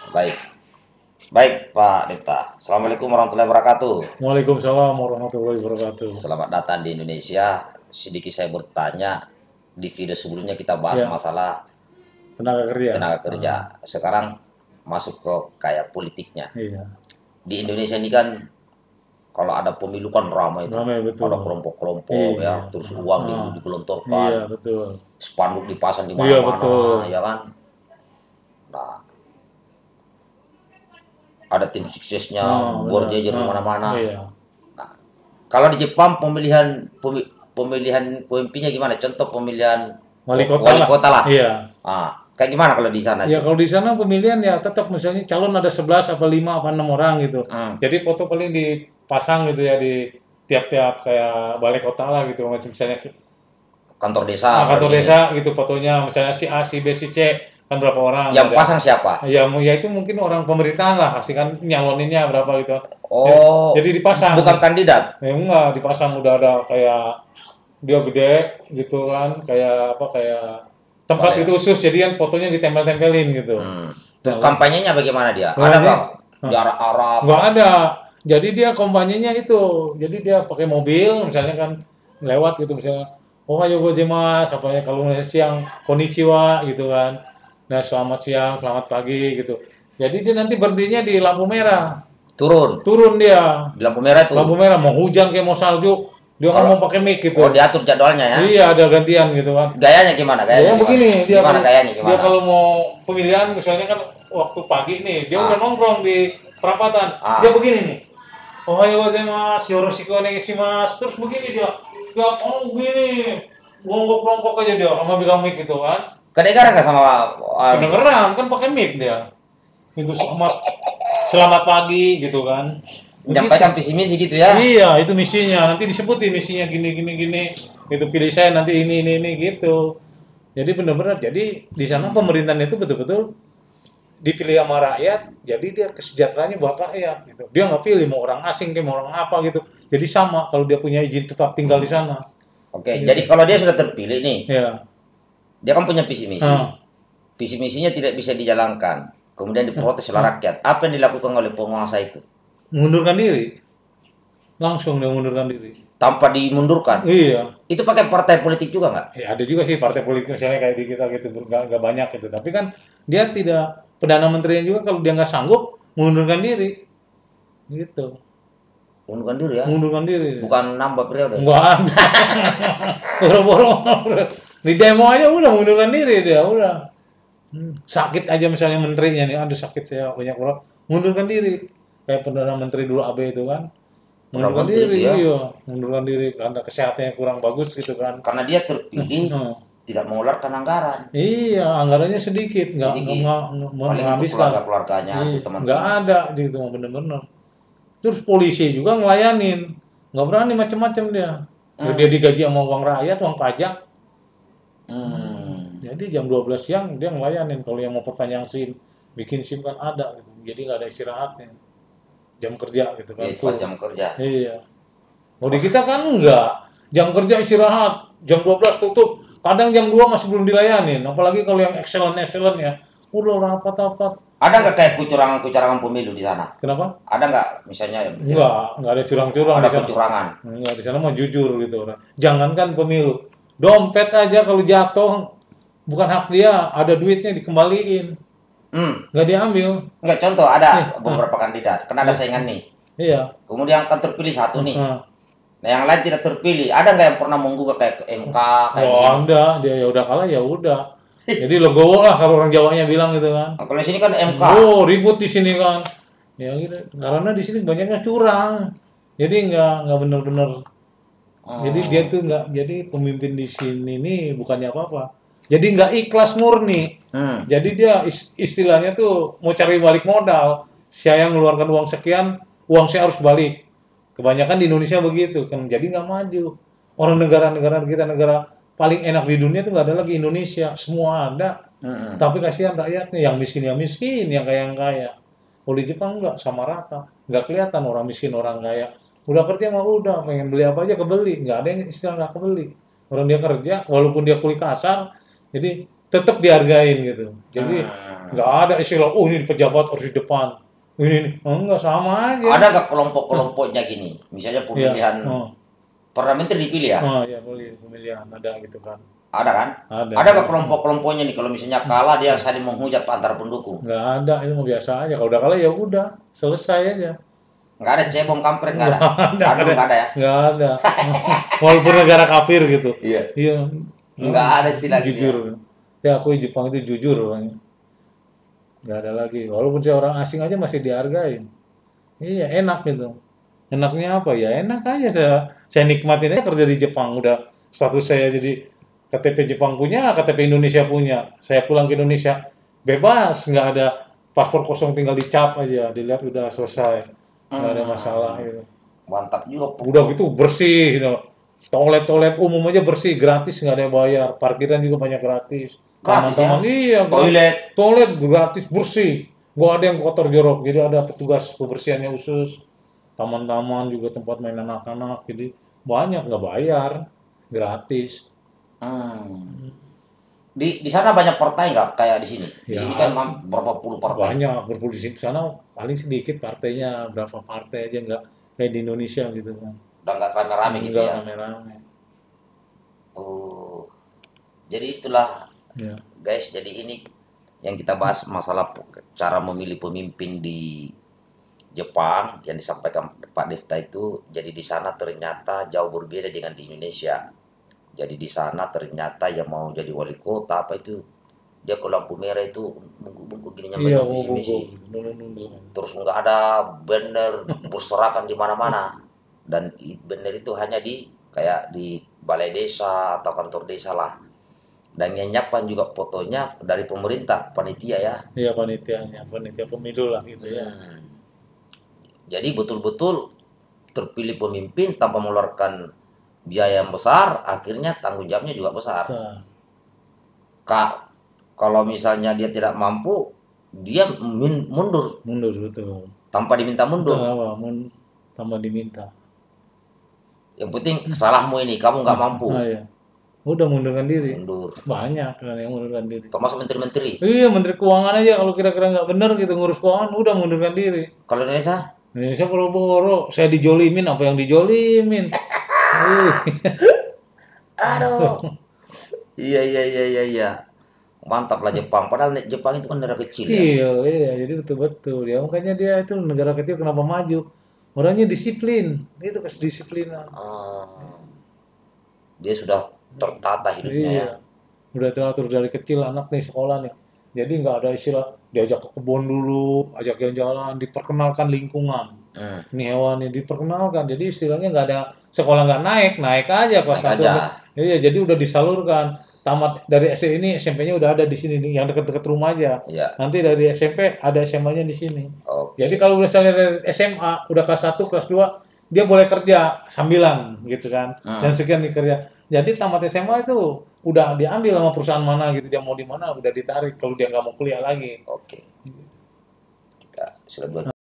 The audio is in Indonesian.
Baik, baik Pak Dipta. Assalamualaikum warahmatullahi wabarakatuh. Waalaikumsalam warahmatullahi wabarakatuh. Selamat datang di Indonesia. Sedikit saya bertanya, di video sebelumnya kita bahas Ya, masalah tenaga kerja. tenaga kerja. Sekarang masuk ke kayak politiknya. Iya, Di Indonesia ini kan kalau ada pemilu kan ramai itu. ramai betul. Ada kelompok-kelompok ya, Iya, terus uang iya digelontorkan, betul. spanduk dipasang di Iya mana-mana, betul. ya kan? Nah, ada tim suksesnya Benar. berjejer di mana-mana. Iya. Nah, kalau di Jepang pemilihan pemimpinnya gimana? Contoh pemilihan Wali kota wali lah. kota lah. Iya. Kayak gimana kalau di sana Ya itu? kalau di sana pemilihan ya tetap misalnya calon ada 11 apa 5 apa 6 orang gitu. Hmm, Jadi foto paling dipasang gitu ya di tiap-tiap kayak balai kota lah gitu. Macam misalnya kantor desa kantor berarti ini. desa gitu fotonya misalnya si A, si B, si C kan berapa orang Yang ada. pasang siapa? Ya itu mungkin orang pemerintahan lah, pasti kan nyaloninnya berapa gitu. Oh, Jadi dipasang. bukan kandidat. Ya enggak, dipasang udah ada kayak dia gede gitu kan, kayak apa kayak tempat Balai. itu khusus, jadi kan fotonya ditempel-tempelin gitu. Hmm. Terus Nah, kampanyenya bagaimana dia? Ada makanya nggak jarak-arak? nggak ada. Jadi dia kampanyenya itu, jadi dia pakai mobil, misalnya kan lewat gitu misalnya, Ohayo gozaimasu, apa ya kalau siang konnichiwa gitu kan. Nah, selamat siang, selamat pagi gitu. Jadi dia nanti berhentinya di lampu merah. Turun Turun dia. di lampu merah Lampu tuh. merah mau hujan kayak mau salju, dia Kalau ngomong pakai mic oh gitu. diatur jadwalnya ya. Iya, ada gantian gitu kan. Gayanya gimana? Gayanya Dia gimana? begini, Gimana gayanya dia gimana? kalau mau pemilihan misalnya kan waktu pagi nih, dia udah Ah, nongkrong di perapatan. Dia ah. begini nih. Ohayo gozaimasu, yoroshiku onegaishimasu. Terus begini dia. Dia begini. Bongkok-bongkok aja dia sama bilang mic gitu kan. Kedengaran nggak sama itu? Kedengeran kan pakai mic dia. Itu selamat selamat pagi gitu kan. Begitu. Menyampaikan visi misi gitu ya. Iya, itu misinya. Nanti disebutin misinya gini gini gini. Itu pilih saya nanti ini gitu. Jadi benar-benar jadi di sana pemerintahan itu betul-betul dipilih sama rakyat. Jadi dia kesejahteraannya buat rakyat gitu. Dia nggak pilih mau orang asing kayak mau orang apa gitu. Jadi sama kalau dia punya izin tetap tinggal di sana. Oke, jadi Gitu. kalau dia sudah terpilih nih, Ya. dia kan punya visi misi. Nah, Visi misinya tidak bisa dijalankan. Kemudian diprotes oleh rakyat. Apa yang dilakukan oleh penguasa itu? mengundurkan diri. Langsung dia mengundurkan diri. Tanpa dimundurkan. Iya. Itu pakai partai politik juga nggak? Ya ada juga sih partai politik misalnya kayak di kita gitu nggak banyak gitu. Tapi kan dia tidak perdana menterinya juga kalau dia nggak sanggup mengundurkan diri gitu. Mundurkan diri ya. Mengundurkan diri. Bukan nambah periode. Nggak ada. Boro-boro. Di demo aja udah mengundurkan diri dia udah. Sakit aja misalnya menterinya nih, aduh sakit saya banyak orang mengundurkan diri. Kayak perdana menteri dulu AB itu kan. Perdana Mengundurkan menteri diri, itu ya. iya. Mengundurkan diri karena kesehatannya kurang bagus gitu kan. Karena dia terpilih Hmm. tidak mengeluarkan anggaran Iya, anggarannya sedikit, sedikit. nggak Paling untuk menghabiskan. keluarga-keluarganya, untuk Nggak teman-teman. ada gitu, bener-bener. Terus polisi juga ngelayanin, nggak berani macam-macam dia. Dia Hmm. digaji sama uang rakyat, uang pajak. Hmm. Jadi jam 12 siang dia ngelayanin. Kalau yang mau perpanjang SIM, bikin SIM kan ada gitu. Jadi nggak ada istirahatnya. Jam kerja gitu Ya kan itu pas full. jam kerja. Iya. Kalau di kita kan enggak. Jam kerja istirahat, jam 12 tutup. Kadang jam 2 masih belum dilayanin. Apalagi kalau yang excellent ya. Udah rapat-rapat. Ada nggak kayak kecurangan-kecurangan pemilu di sana? Kenapa? Ada nggak misalnya Enggak ada curang-curang ada di sana. kecurangan? Enggak, di sana mah jujur gitu orang. Jangankan pemilu. Dompet aja kalau jatuh bukan hak dia, ada duitnya dikembaliin. Nggak diambil. Nggak, contoh ada Nih, beberapa kandidat, kan ada saingan nih. iya. Kemudian kan terpilih satu nih. Heeh. Nah yang lain tidak terpilih. Ada nggak yang pernah menggugat kayak ke MK kayak Oh, begini? Anda dia ya udah kalah ya udah. Jadi legowo lah kalau orang Jawanya bilang gitu kan. Nah, kalau di sini kan MK. Oh, ribut di sini kan. Ya gitu. Karena di sini banyaknya curang. Jadi nggak benar-benar. Jadi dia tuh nggak. Jadi pemimpin di sini nih bukannya apa-apa. Jadi nggak ikhlas murni. Hmm. Jadi dia istilahnya tuh mau cari balik modal. Saya ngeluarkan uang sekian, uang saya harus balik. Kebanyakan di Indonesia begitu kan. Jadi nggak maju. Orang negara-negara kita negara paling enak di dunia tuh nggak ada lagi Indonesia. Semua ada. Hmm. Tapi kasihan rakyatnya, yang miskin, yang kaya. Kalau di Jepang nggak sama rata, nggak kelihatan orang miskin orang kaya. Udah kerja mah udah, pengen beli apa aja kebeli, nggak ada yang istilah nggak kebeli. Orang dia kerja, walaupun dia kulit kasar, jadi tetap dihargain gitu. Jadi Hmm. nggak ada istilah, oh ini pejabat harus di depan, ini enggak, sama aja. Ada nggak kelompok-kelompoknya gini? Misalnya Iya, pemilihan Perdana Menteri dipilih ya? ya boleh pemilihan ada gitu kan. Ada kan? Ada. Ada nggak kelompok-kelompoknya nih? Kalau misalnya kalah dia saling menghujat antara pendukung. Nggak ada, itu mau biasa aja. Kalau udah kalah ya udah, selesai aja. Nggak ada cebong kampret, nggak ada. Nggak Aduh, nggak ada ya? Nggak ada. Walaupun negara kafir gitu. Iya. Iya. Nggak ada istilah gitu ya? Jujur. Ya aku Jepang itu jujur orangnya. Nggak ada lagi. Walaupun saya orang asing aja masih dihargain. Iya, enak gitu. Enaknya apa ya? Enak aja saya nikmatin aja kerja di Jepang. Udah status saya jadi KTP Jepang punya, KTP Indonesia punya. Saya pulang ke Indonesia bebas, nggak ada paspor kosong tinggal dicap aja, dilihat udah selesai. Nggak ada masalah gitu. Mantap juga. Udah gitu bersih gitu. Toilet umum aja bersih, gratis, nggak ada yang bayar. Parkiran juga banyak gratis. Gratis Taman-taman ya? iya, Toilet. gratis, bersih. Gak ada yang kotor jorok, jadi ada petugas kebersihannya khusus. Taman-taman juga tempat main anak-anak, jadi banyak nggak bayar, gratis. Hmm. Di sana banyak partai nggak kayak di sini? Di Ya, sini kan berapa puluh partai. banyak berpolisi di sana paling sedikit partainya, berapa partai aja nggak kayak di Indonesia gitu kan. Udah nggak rame-rame gitu Nggak ya. rame-rame. Oh. Jadi itulah Ya. guys. Jadi ini yang kita bahas masalah cara memilih pemimpin di Jepang yang disampaikan Pak Devta itu. Jadi di sana ternyata jauh berbeda dengan di Indonesia. Jadi di sana ternyata yang mau jadi wali kota apa itu dia ke lampu merah itu bungkuk-bungkuk gini nyampe Iya, visi misi. gitu. Nunggu. Terus nggak ada banner berserakan di mana-mana. Dan banner itu hanya di kayak di balai desa atau kantor desa lah. Dan yang nyiapkan juga fotonya dari pemerintah, panitia ya. Iya panitia pemilu lah gitu ya. Hmm. Jadi betul-betul terpilih pemimpin tanpa mengeluarkan biaya yang besar, akhirnya tanggung jawabnya juga besar. Kak, kalau misalnya dia tidak mampu, dia mundur Mundur betul. tanpa diminta mundur. Tanpa diminta. Yang penting salahmu ini, kamu nggak mampu. Iya. Udah mundurkan diri. Mundur. Banyak kan yang mundurkan diri. Termasuk menteri-menteri. Iya, Menteri Keuangan aja kalau kira-kira nggak benar gitu ngurus keuangan udah mundurkan diri. Kalau Indonesia? Indonesia boro-boro, saya dijolimin apa yang dijolimin. Aduh. Iya. Mantap lah Jepang. Padahal Jepang itu kan negara kecil ya. Kecil, iya, jadi betul-betul ya makanya dia itu negara kecil kenapa maju? Orangnya disiplin, itu kedisiplinan. Dia sudah tertata hidupnya ya. Iya, udah teratur dari kecil anak nih sekolah nih. Jadi nggak ada istilah diajak ke kebun dulu, ajak jalan-jalan, diperkenalkan lingkungan. Ini hewan ini diperkenalkan. Jadi istilahnya nggak ada sekolah nggak naik aja kelas Naik 1. aja. Iya, jadi udah disalurkan. Tamat dari SD ini SMP-nya udah ada di sini nih, yang dekat-dekat rumah aja. Iya. Nanti dari SMP ada SMA-nya di sini. Oke. Jadi kalau misalnya dari SMA udah kelas 1, kelas 2, dia boleh kerja sambilan gitu kan. Dan sekian dikerja. Jadi tamat SMA itu udah diambil sama perusahaan mana gitu, dia mau di mana udah ditarik kalau dia nggak mau kuliah lagi. Oke. Kita sudah